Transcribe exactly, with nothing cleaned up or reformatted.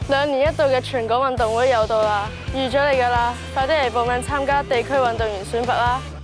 兩年一度嘅全港運動會又到啦，預咗你㗎啦，快啲嚟報名參加地區運動員選拔啦！